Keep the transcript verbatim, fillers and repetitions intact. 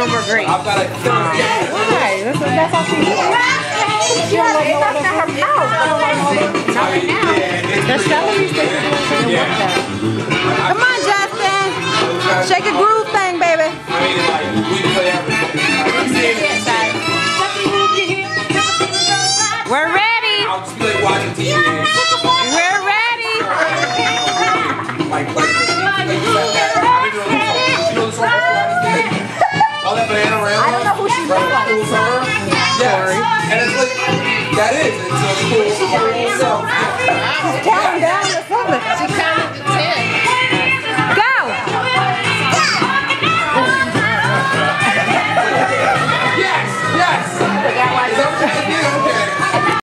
over great. I've got a killer. Why? That's, that's how she is. She don't like no other her mouth. She don't like no other. Not right now. The celery sticks is what I'm saying. Come on, Justin. Shake a groove thing, baby. I mean, like, we play everything. We're ready. I'll just be like watching T V. We're ready. Like, like, all that banana around. I don't know who she's with. Yeah, and it's like, that is, it's a cool, cool self. She's counting down or something.